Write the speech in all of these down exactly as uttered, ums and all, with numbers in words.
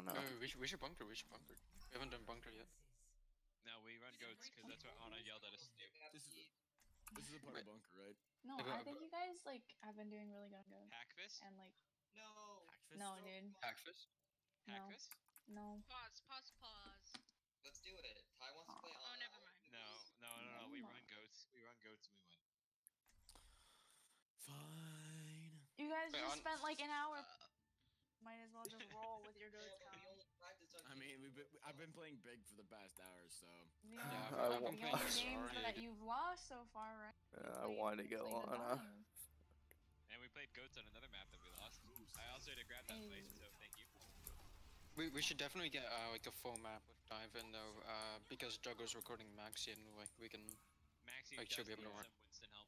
don't know. Uh, we should we should bunker. We should bunker. We haven't done bunker yet. No, we run goats because that's what Anna yelled at us to do. This is this is a part of bunker, right? No, Yeah, but- I think you guys like have been doing really good on goats. Hackfist? And like, No. Hackfist no, though? dude, Hackfist. no, Hackfist? no. Pause, pause, pause. Let's do it. Ty wants to play on. Oh, never mind. No, no, no, no. We No. run goats. We run goats and we win. Fine. You guys Wait, just on- spent like an hour. Uh, Might as well just roll with your yeah, goats. but we Kyle. only practiced on I mean, we've been, I've been playing big for the past hour, so. The Yeah, only, I've- I the won't- only games sorry. that you've lost so far, right? Uh, I Played wanted to go Playing on. the Uh, Dive. And we played goats on another map that we lost. I also had to grab that place, so thank you. We we should definitely get uh, like a full map with dive in though, uh, because Juggo's recording Maxi and like we can. Maxie Like, does should be need able to some run. Winston help.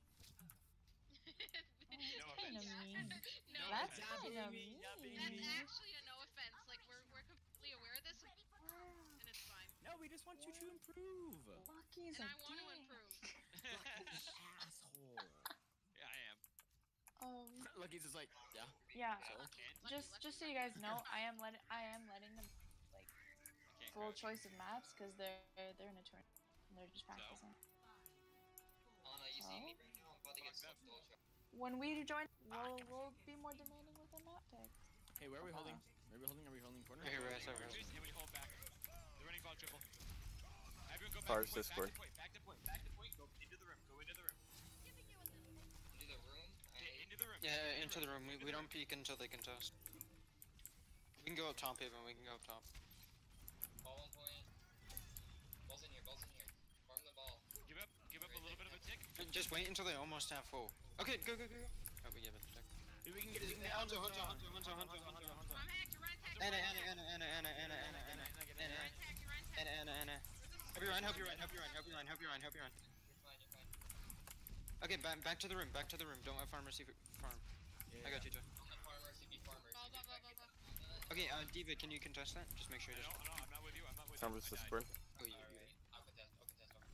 Oh, No that's offense. kind of mean. No That's offense. kind of baby, mean. yeah, baby. That's actually a no offense. Like we're we're completely aware of this, and it's fine. No, we just want you to improve. Lucky's And a I want to dick. improve. Asshole. Yeah, I am. Um, Look, he's just like, yeah. yeah. So? Can't, Just just so you guys know, I am letting I am letting them like can't full crouch. choice of maps because they're they're in a tournament. And they're just practicing. Anna, you see me right now? I'm about to get Fuck swept ultra. When we join, we'll we'll be more demanding with the map pick. Hey, where are we Uh-huh. holding? Where are we holding? Are we holding corner? Here, right, right, right. Just- and we hold back. They're running ball triple. Everyone go back Fars to point, Discord. back to point, back to point, back to point, go into the room, go into the room. Into the room. Get I- into the room. Yeah, get into the room. We, we don't peek until they contest. We can go up top even. We can go up top. Ball one point. Ball's in here. Ball's in here. Farm the ball. Give up, give up a little bit of a tick. Just wait until they almost have full. Okay, go go go go. Oh, we give it a check. Hey, we can get it. Hunter, Hunter, Hunter, Hunter, Hunter, Hunter, Hunter. I'm hacked. Run tag. Anna, Anna, Anna, Anna, Anna, Anna, Anna, Anna, Anna, Run tag. Run tag. Anna, Anna, Anna. Help you run, help you run, help you run, help you run, help you run, help you run. You're fine. You're fine. Okay, back back to the room, back to the room. Don't let farmer see farm. I got you, Joe. I'm the farmer. C B farmer. Ball, C B ball, ball, ball, farmer. ball. Okay, uh, Diva, can you contest that? Just make sure No, it no, is. I'm not with you, I'm not with Farmers you. I died. Discord. Oh, you, you. Alright. I'll contest. I'll contest. I'll contest.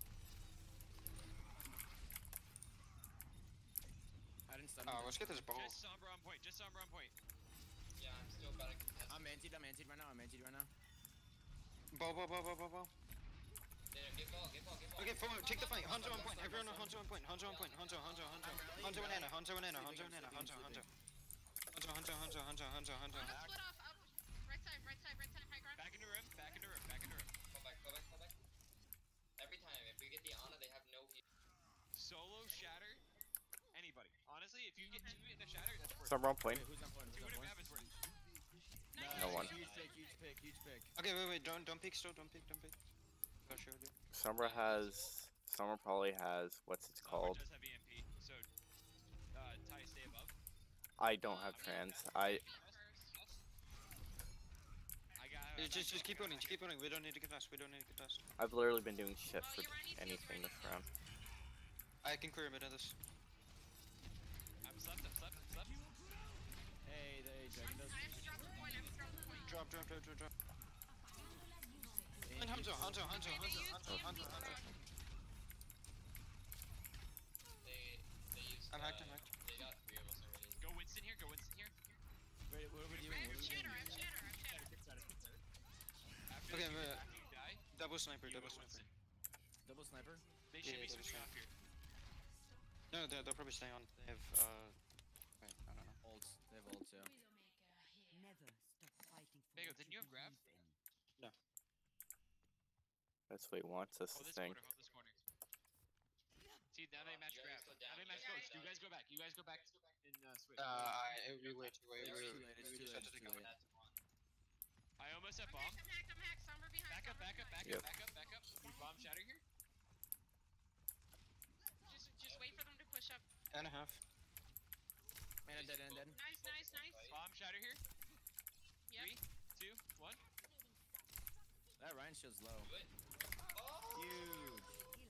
I didn't stun Uh, him. let's get this ball. Just Sombra on point, just Sombra on point. Yeah, I'm still about to contest. I'm antied. I'm antied right now. I'm antied right now. Ball, ball, ball, ball, ball, ball. Yeah, get ball. Get ball. Get ball. Okay, forward, take the fight. Hunter on point. Everyone on Hunter on point. Hunter on point. Hunter, Hunter, Hunter. Hunter and Anna. Hunter and Anna. Hunter and Anna. Hunter, Hunter. Hunter, Hunter, Hunter, Hunter, Hunter, Hunter. Out, split off. Out. Right side. Right side. Right side. High ground. Back into room, back into room, back into room. Fall back. Fall back. Fall back. Every time, if we get the Ana, they have no heal. Solo, shatter, anybody. Honestly, if you get two in a shatter, that's worth it. Some wrong point. Wait, who's on point? Two Who's in on a point? grab is worth it. No one. Huge pick. Huge pick. Huge pick. Okay, wait, wait. Don't, don't peek still. Don't peek. Don't peek. Go sure, dude. Summer has. Summer probably has. What's it Sombra called? does have E M P, so uh, Ty, stay above. I don't have trans. I. I got. Yeah, Just, just keep going. Just keep going. We don't need to contest. We don't need to contest. I've literally been doing shit Oh, for you're right, he's anything right, this he's round. I can clear a bit of this. I'm slept, I'm slept, I'm slept. Hey, they Dragon does. I have to drop the point. I have to drop the point. Drop, drop, drop, drop, drop. Hey, And Hunter, huge- Hunter, Hunter, Okay, they Hunter, use Hunter, E M P Hunter, Hunter. for- They, they used. I'm hacked, uh, I'm hacked. They got three of us already. Go Winston here, go Winston here. Wait, what are we I doing? have What are we shatter. I doing? have shatter. I have shatter. After Okay, you, but- after you die, Double sniper, you double go sniper. Winston. Double sniper. They Yeah, should be double switching sniper. off here. No, they'll, they'll probably stay on. They have, uh. Wait, I don't know. Ults. They have ults, yeah. Never stop fighting for Bagel, what didn't you have grab? believe in. That's what he wants us Hold to this think. corner, hold this corner. See, now they Uh, match you grab. guys go Now they down, match you guys goats. go You down. guys go back. You guys go back and uh, switch. Uh, I, it would be way too late. It's We, too late, it's we too just late, have to it's take too out. late. That's one. I almost have I'm bomb. hacked. I'm hacked. I'm hacked. Somber behind. Back up, somber back up, back behind. up, Yep. back up, back up. We bomb shatter here. Just, just wait for them to push up. And a half. Man, I'm dead, I'm dead. Nice, nice, nice. Bomb shatter here. Yep. Three, two, one. That Ryan shield's low. Do it. Oh! Huge.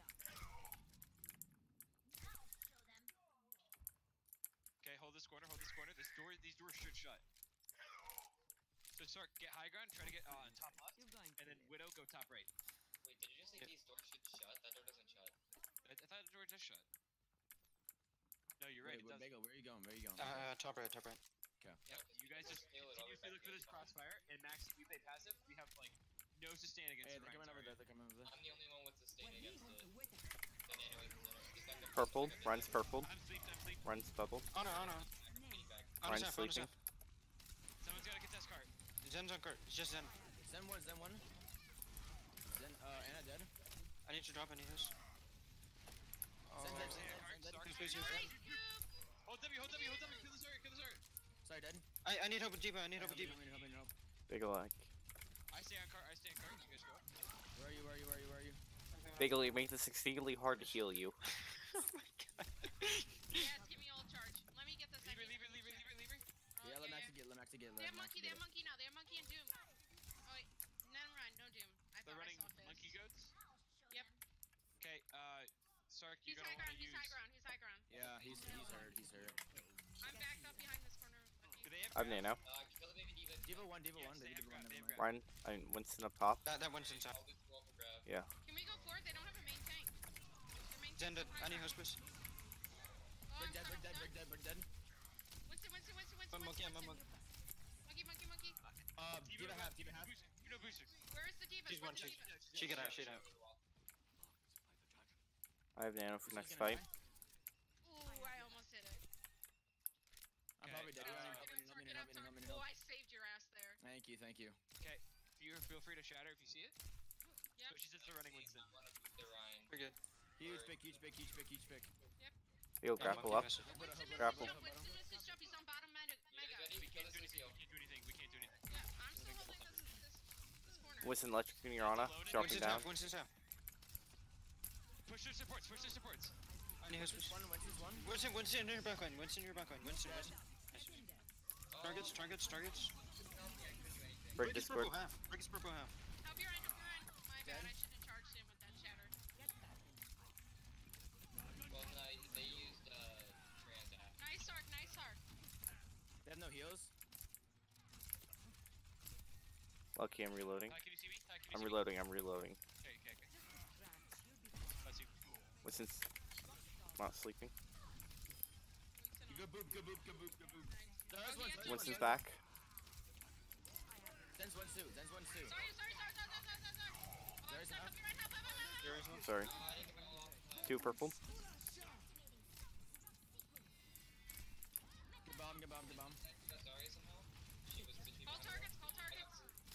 Okay, hold this corner, hold this corner. This door, these doors should shut. So start, get high ground, try to get uh, on top left, You're going and then to live. Widow go top right. Wait, did you just say Yep. these doors should shut? That door doesn't shut. I, I thought the door just shut. No, you're right, Wait, it wait, does. Bagel, where are you going? Where are you going? Uh, top right, top right. Yep, you guys just Heal it, I'll continuously be look for back. this crossfire, and Max, we with sustain against Hey, the they're coming over Ryan there. They're coming over there. I'm the only one with sustain against it. The nano in the center. He's back up. Purple. He's back up. Runs purple. I'm sleeped, I'm sleeped. Runs bubble. Oh no, oh no. He's back. On Ryan's his half, on his sleeping. half. Someone's got a contest cart. Zen's on cart. It's just Zen. Zen one, Zen one. Zen, uh, Anna dead. I need to drop any his. Oh. Zen dead, Zen Zen, dead, cart, Zen dead. Stark, Please, Stark. please. Nice, Scoop! Hold W, hold W, hold W. Kill the Zarya, kill the Zarya. Sorry, dead. I, I need help with Diva. I need help Help with me, Diva. help me, help me, help me. Big like. I stay on cart, I stay on cart. You guys go. Where are you, where are you, where are you, where are you? Bigly, make this exceedingly hard to heal you. Oh my god. Yes, give me all charge. Let me get this. I Leave it, need- leave it, leave it, leave it, leave it. Oh, Yeah, let yeah, Max yeah. get, let Max get, They let have Max monkey, they get have it. monkey now. They have monkey and Doom. Oh wait, never mind, no Doom. I They're thought running I saw Fizz. monkey goats. Yep. Okay, uh, Sark, He's you're high gonna ground, wanna he's use. high ground, he's high ground. Yeah, he's, he's hurt, he's hurt. I'm backed up behind this corner. Do Okay. they have? I have grab? nano. Uh, kill the baby Diva. Diva one, Diva Yeah, one, stay Diva on one, grab, never stay mind. on grab. Ryan, I mean, Winston up top. That, that one's inside. I'll do roll for grab. Yeah. Can we go forward? They don't have a main tank. Their main Zen tank's dead. on high I need ground. hospice. Oh, Brick I'm dead, brick dead, stunned. brick dead, brick dead. Winston, Winston, Winston, Winston, I'm monkey, I'm Winston, monkey. Monkey, monkey, monkey. Uh, Diva half, Diva half. Booster, you know booster. Where is the diva? She's Where's one the chick. diva? She get out, she get out. I have nano for Who's next gonna fight. die? Ooh, I almost hit it. I'm Okay, probably dead. uh, Ryan, Target help me, up, help me, target help up, me, help me, target. help Oh, me. I saved your ass there. Thank you, thank you. Okay, you feel free to shatter if you see it. Yep. Especially since they're running Winston. I'm gonna boot the Ryan. We're good. Huge pick, huge pick, huge pick, huge pick. He'll Yeah, grapple monkey up. message. Winston is Grapple. jump, Winston is his jump. He's on bottom mega. You mega. guys ready? We Kill can't this do anything. Lucio. We can't do anything. We can't do anything. Yeah, I'm still holding this, this, this corner. Winston electrocuting your Ana. Loaded. Dropping Winston's down. half, Winston's half. Push their supports. Push their supports. I need hospice. Winston's one, Winston's one. Winston, Winston, in your backline. Winston, in your backline. Winston, Winston. Nice. Targets, targets, targets. Break Break his Discord. purple half. Break his purple half. Help your end, help your end. My bad, Dead. I shouldn't have charged him with that shatter. Well, no, they used uh, Transact. Nice arc, nice arc. They have no heals. Lucky I'm reloading. Ty, can you see me? Ty, can you I'm see me? reloading, I'm reloading. Okay, okay, okay. Bless you. Winston's not sleeping. Winston Good boop, good boop, good boop, good boop. There's Oh, one, he has there's two. one. Winston's back. Zen's one, two, Zen's one, two. Sorry, sorry, sorry, sorry, sorry, sorry, sorry. Oh, There's help half. me right, help, help, help, help. There is one. Sorry. Uh, I didn't get my ult. Uh, Two purple. Good bomb, good bomb, good bomb. got Zarya somehow. She was between Call behind her. targets, call targets.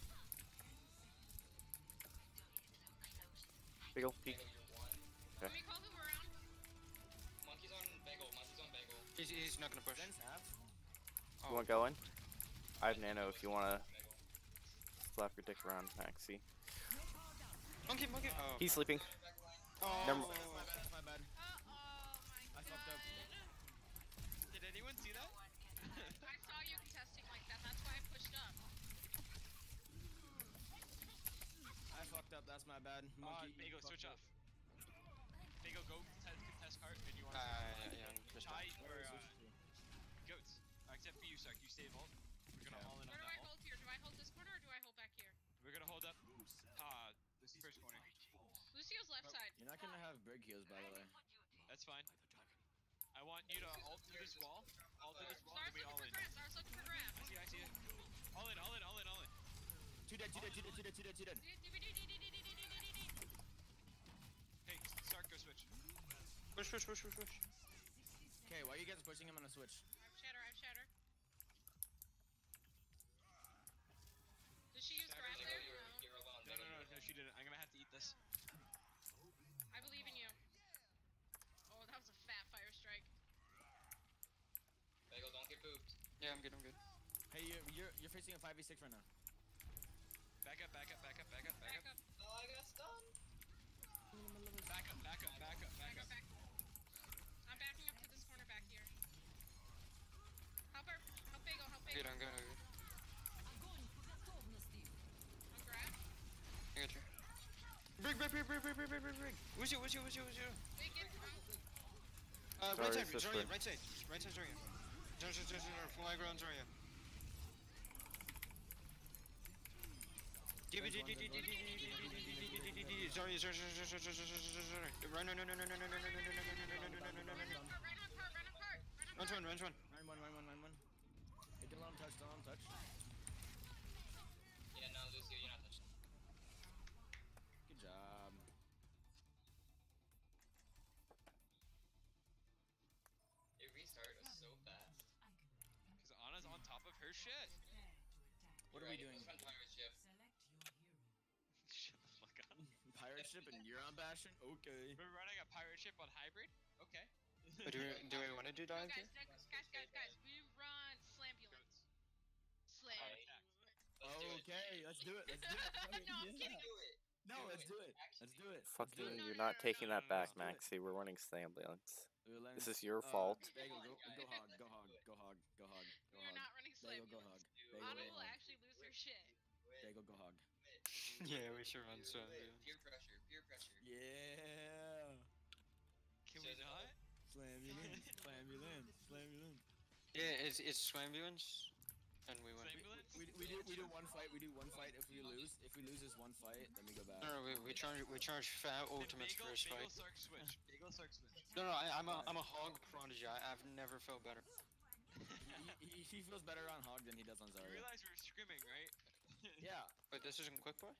Big ol' peek. Bagel, you're one. Let me call who around. Monkey's on Bagel. Monkey's on Bagel. He's, he's not gonna push. Zen's half. You want going? I have nano if you wanna Bagel. slap your dick around, Maxi. Monkey, monkey. Oh. He's sleeping. Oh. Never- That's my bad, that's my bad. Uh-oh, my I fucked up. God. Did anyone see that? I saw you contesting like that, that's why I pushed up. I fucked up, that's my bad. Uh, Monkey, you Bagel, fucked switch up. off. Bagel, go contest, contest cart, and you want Uh, to yeah, yeah, I'm pissed off. Ty or Where is uh, this? goats. Uh, except for you, Sark. You stay vault. We're gonna Okay. all in Where on do I that vault. hold here? Do I hold this corner or do I hold back here? We're gonna hold up. Uh, this first corner. Lucio's left side. You're not gonna have brig heals, by the way. That's fine. I want you to ult through this wall. Ult through this wall, Stars and we looking all for in. grab, stars looking for grab. I see, I see it. All in, all in, all in, all in. Two dead, two dead, two dead, two dead, two dead, two dead. Hey, Sark, go switch. Push, push, push, push, push. Okay, why are you guys pushing him on a switch? I have shatter, I have shatter. Did she use grab Bagel, there? you're, No. you're alone. No, no, Bagel, no, you're no, she didn't. I'm gonna have to eat this. I believe in you. Oh, that was a fat fire strike. Bagel, don't get booped. Yeah, I'm good, I'm good. Hey, you're you're you're facing a five v six right now. Back up, back up, back up, back up, back Back up. up, Oh, I got stunned. Back up, back up, back up, back back up. up, back. I'm backing up to this corner back here. Help her, help Bagel, help Good, Bagel. I'm good, I'm good. On grab. I got you. Brig, brig, brig, brig, brig, brig, brig, brig, brig. Who's you, who's you, who's you, who's you? Big get through. Uh, Sorry, right side, it's this Zarya, way. right side, right side, Zarya. Zarya, Zarya, Zarya, full aggro on Zarya. D B D D D D D D D D D D D D Zarya, Zarya, Zarya, Zarya, Zarya, Zarya, Zarya. Run, no, no, no, no, no, no, no, no, no, no, no, no, no, no, no, no, no, no. Right on cart, right on cart, right on Run, cart. run, run, run. Nine one, nine one, nine one. Hey, don't let him touch, don't let him touch. Yeah, no, Lucio, you're not touching. shit. What are we doing? Let's run pirate ship. Shut the fuck up. Pirate ship and you're on bashing? Okay. We're running a pirate ship on hybrid? Okay. Uh, do we do we want to do No, dive? guys, next, guys, guys, guys, we run Slambulance. Slam. Let's do it. Okay, let's do it. Let's do it. Fucking No, I'm yeah. kidding. Do it. No, Do let's it. do it. Actually Let's do it. Fuck Let's you, do it. No, you're no, not no, taking no, that no, back, no. Maxi. We're running Slambulance. We're letting- This is your uh, fault. Bagel, Oh go, my go God. hog, go hog, go hog, go hog, go We are hog. not running Bagel, go hog. Slambulance. Do Bagel, Anna go will hog. actually lose her shit. Bagel, go hog. Yeah, we should run Do some. it. Peer pressure. Peer pressure. Yeah. Can So we the- not? Slam you in, slam you in, slam you in. Yeah, it's it's Swambulance, and we win. Slambulance? We, we do we do one fight. We do one fight. If we lose, if we lose this one fight, then we go back. No, no, we, we charge we charge fat Then ultimates Bagel, first Bagel fight. Sark switch. Bagel Sark switch. No, no, I, I'm a I'm a hog prodigy. I, I've never felt better. he, he, he feels better on hog than he does on You Zarya. realize we're scrimming, right? Yeah. Wait, this isn't quick boy?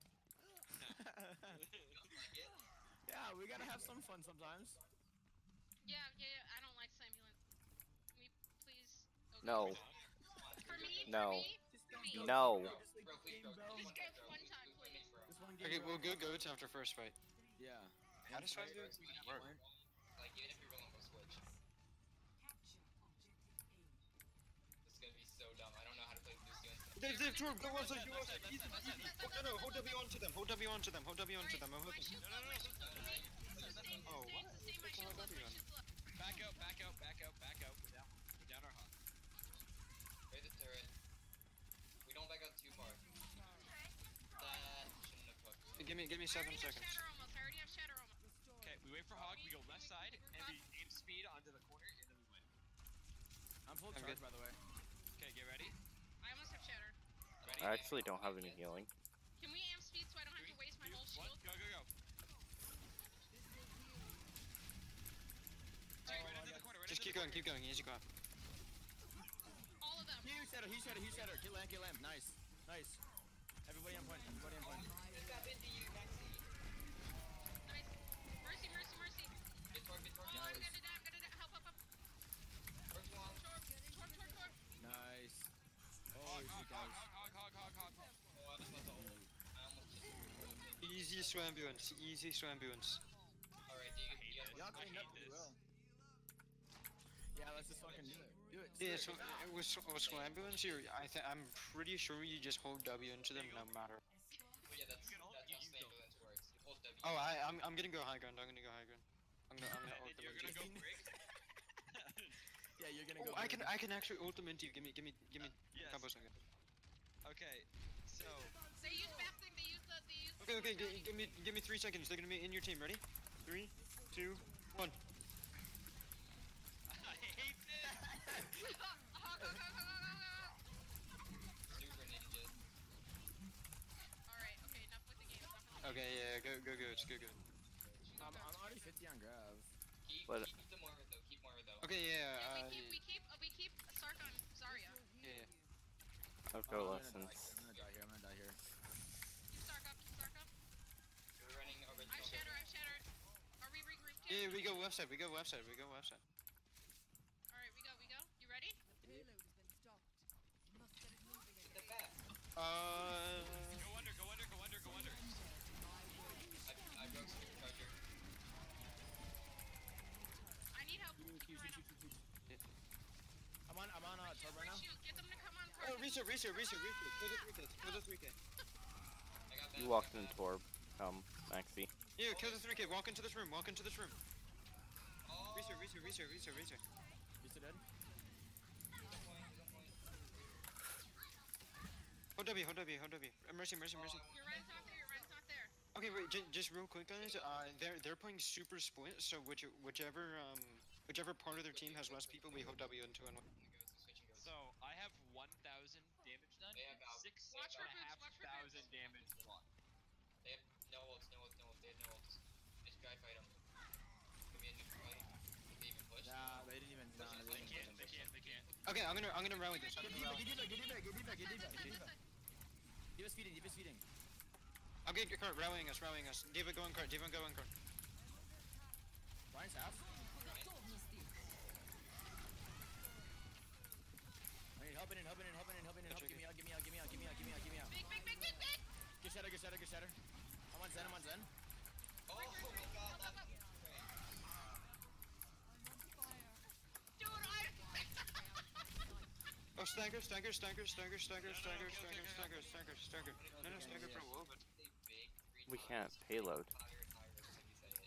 Like it? Yeah, we gotta have some fun sometimes. Yeah, yeah, yeah, I don't like Slambulance. Can we please? Okay. No. For me, No. for me, for me. No. Bro, bro, please, bro. Just Just go one one time, please. Just one game. Okay, bro. we'll go goats after first fight. Yeah. How One does fight. Swambulance work? Like, even if you're rolling, we'll switch. This is gonna be so dumb. I don't know how to play Lucio. Dave, Dave, Torb, go Left outside, side, go left outside. side, Easy, left side, easy. left side, Oh, no, no, hold W onto them, hold W onto them, hold W onto them, I'm My hoping. shield's No, no, low, no, my shield's low. no, Sustain, sustain, Oh, sustain, what? sustain, my What's shield's wrong low, with my you? shield's low. Back out, back out, back out, back out. We're down. We're down our hot. Raise the turret. We don't back out too far. That shouldn't have hooked. Give me, give me I seven already have seconds. shatter almost, I already have shatter almost. Okay, we wait for Hog, we go left side, and we aim speed onto the corner, and then we win. I'm full I'm charge, good. by the way. Okay, get ready. I almost have shatter. Ready? I actually don't have any healing. Can we amp speed so I don't have to Three, waste my two, whole one, shield? go, go, go. Sorry, right into the corner, right Just into keep the going, corner. keep going, easy go. All of them. Huge shadow, huge shadow, huge shadow. Kill lamp, kill lamp. Nice. Nice. Everybody on point, everybody on point. Just got into you, Maxi. Nice. Mercy, mercy, mercy. Get torque, get torque. Oh, I'm gonna die, I'm gonna die. Help, help, help. Torque long. Torp, torp, torp, torp. Nice. Hog, Holy hog, shit, hog, guys. hog, hog, hog, hog, hog. Oh, I was about to ult. I almost just. Easy Swambulance, easy Swambulance. Alright, do you, do you this. have Y'all I cleaned hate up pretty this. well. Yeah, let's just fucking do it. Do it. Yeah, do so it. uh, with, Sw- with Swambulance, you're, I th I'm pretty sure you just hold W into them no matter. But yeah, that's, You can ult, that's you how use don't. Slambulance works. You hold W. Oh, I, I'm, I'm gonna go high ground, I'm gonna go high ground. I'm gonna, I'm gonna And then you're ultimate gonna you. go brick. Yeah, you're gonna Oh, go. I can, for it. I can actually ultimate you, give me, give me, give me Yes. combo second. Okay, so They use fast thing, they use the, they use the Okay, okay, mortality. g give me, give me three seconds, they're gonna be in your team, ready? Three, two, one. I hate this. Hog, hog, hog, hog, hog, hog, hog. Super ninjas. Alright, okay, enough with the game. Enough with the Okay, yeah, go, go, go, it's go, go. I'm, I'm already fifty on Grav. Keep, But- keep the Moira though. Keep Moira though. Okay, game. yeah, Yeah, uh, we keep, we keep, uh, we keep Sark on Zarya. yeah, yeah. I've Oh, got I'm gonna die. lessons. I'm gonna die here. I'm gonna die here. Keep Sark up, keep Sark up. We're running over the I have shatter, I have shatter. Are we regrouped Yeah, yet? we go left side, we go left side, we go left side. Alright, we go, we go. You ready? Payload has been stopped. Must get it moving The again. back. Uh, Go under, go under, go under, go under. I, I broke supercharger. I need help. Huge, huge, Right huge, now. huge, huge. I'm on, I'm on uh, Torb right now. Shield, get them to come on. oh, reset, reset, reset, reset, kill the three K, kill the three K. I got that. You I walked got in that. Torb. Come, Maxi. Yeah, kill the three K, walk into this room, walk into this room. Oh, Reset, reset, reset, reset, reset. You still dead? he's on point, he's on point. Hold W, hold W, hold W. Uh, mercy, mercy, mercy. Your Ryan's not there, your Ryan's not there. Okay, wait, j just real quick, guys. Uh, they're they're playing super split, so which whichever um whichever part of their team has less people, we hold W into and win. Switching goes, switching goes. So I have one thousand damage done, They have and out- six Watch and for a half boots, watch for thousand damage blocked. They have no ults, no ults, no ults. They have no ults. Just dry fight them. Give me a neutral fight. Did they even push? Nah, they didn't even. Nah, they They didn't can't, even they can't, they can't. Okay, I'm gonna I'm gonna rally this. I'm Get gonna diva, rally. get diva, get diva, get diva, get diva, Side, get side, diva. side. Diva's feeding, Diva's feeding. I'll get cart rallying us, rallying us. Diva go on cart, Diva go on cart. Ryan's half. I need help in, help in, help in, help in, help in. out, give me out, give me out, give me out, give me out. Big, big, big, big, big! Get shatter, get shatter, get shatter. I'm on Zen, I'm on Zen. Oh my god, that's great. Dude, I... Oh, stagger, stagger, stagger, stagger, stagger, stagger, stagger, stagger, stagger, stagger. No, no, stagger for a little bit. They big three We can't times. payload. Higher, higher, as you say it.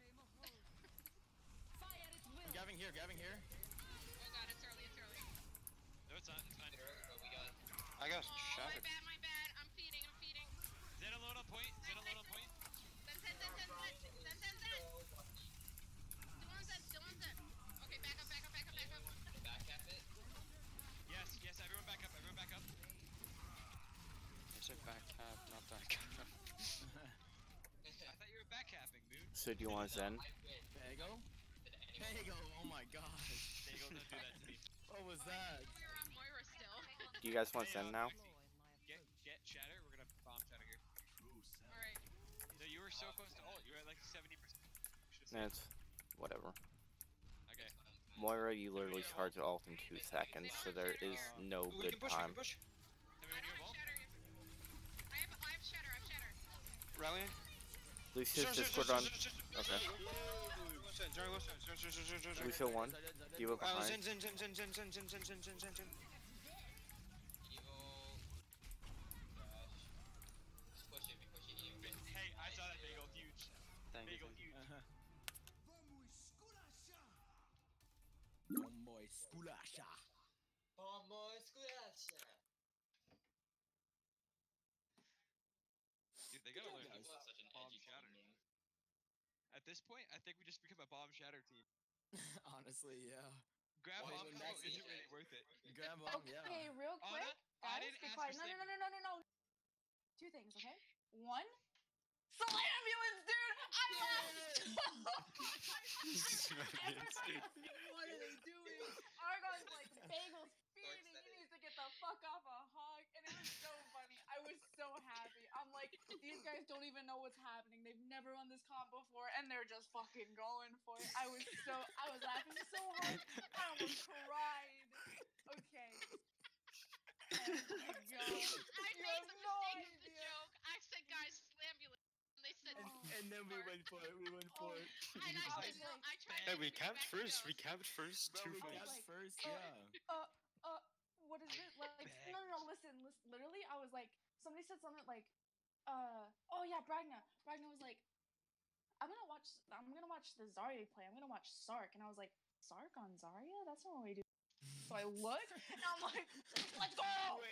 Fire at will. Gabbing here, gabbing here. Oh god, it's early, it's early. No, it's not. It's fine. There, but we got I got Oh, my shattered. bad, my bad. I'm feeding, I'm feeding. Zen alone on point. Zen alone on point. Zen, Zen, Zen, Zen, Zen, Zen, Zen, Zen. Still on Zen, still on Zen. Okay, back up, back up, back up, back up. back cap it. Yes, yes. Everyone back up. Everyone back up. I said back cap, not back cap. I thought you were back capping, dude. So do you want Zen? I win. Pego? Did anyone Pego, oh my gosh. Bagel, don't do that to me. What was that? We were on Moira still. Do you guys want Zen now? Get, get shatter. We're gonna bomb shatter here. Alright. No, you were so close to ult. You were at like seventy percent. Nah, it's whatever. Okay. Moira, you literally charge ult in two seconds, so there is no We good can push, we time. can push. Everyone I near don't wall? have shatter yet. I have, I have shatter, I have shatter. Rallying. Lucius Discord on. Okay. Lucio one. You were Oh, behind. Zen, Zen, Zen, Zen, Zen, Zen, Zen, Zen, Zen, Zen, Zen, Zen. evil? Gosh. Just push it, we push it. Evil. Hey, I saw that bagel. Huge. Thank you. Bagel, thank you. huge. Homeboy, skulasha. Oh my squash. Dude, they gotta learn People to have such an bomb edgy shatter. fucking game. At this point, I think we just become a bomb shatter team. Honestly, yeah. Grab Why bomb would combo Maxi isn't hit? really worth it. Grab bomb, yeah. Okay, real Oh, quick, no, I guys, didn't be ask quiet. for No, no, slavery. no, no, no, no, no. Two things, okay? One, Slambulance, dude! I laughed so What are they doing? Argon's like, Bagel's feeding, he needs to get the fuck off a hog, and it was so funny. I was so happy. I'm like, these guys don't even know what's happening. They've never run this comp before, and they're just fucking going for it. I was so, I was laughing so hard, I almost cried. Okay. Oh my god. I You made have the no mistake of the idea. joke. I said, guys, slambulance. And they said, And, and then we went for it, we went for it. and I I said, was no, like- I tried Hey, to we bring capped back first. the We joke. capped first. Bro, Two we fights. capped Like, first, uh, yeah. Uh, uh, what is it? Like, no, no, no, listen, listen, literally, I was like, somebody said something like, uh, oh yeah, Bragna. Bragna was like, I'm gonna watch, I'm gonna watch the Zarya play, I'm gonna watch Sark, and I was like, Sark on Zarya? That's not what we do. So I look, and I'm like, let's go!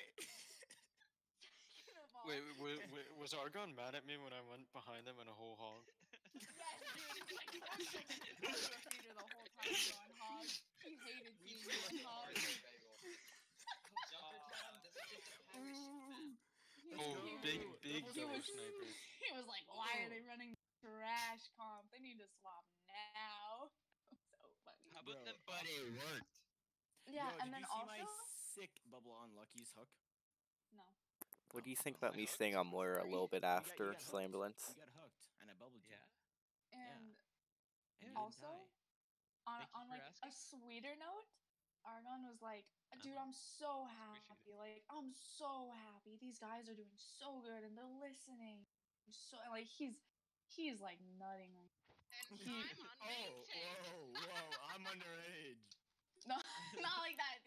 Wait, wait, wait, was Argon mad at me when I went behind him in a whole hog? Yes, dude, he's like, "You're such a Zarya hater the whole time you're on hog. He hated We seeing you on hog. Jumper time, this is just a power shit. He- Oh, he- big, big he double was, sniper. he was like, why are they running trash comp? They need to swap now. So funny. How about Bro. them But bomb? it worked. Yeah, Yo, and did then you see also, my sick bubble on Lucky's hook? no. What do you think about me staying on Moira a little bit You got- you after got hooked. Slambulance? You got hooked, and I bubbled you. Yeah. And And you also, didn't die. on, Thank you on for like a asking. sweeter note, Argon was like, dude, Uh-huh. I'm so Appreciate happy. Like, I'm so happy. These guys are doing so good and they're listening. So, like, he's, he's like nutting right And He- I'm on Oh, main tank. whoa, whoa, I'm underage. No, not like that.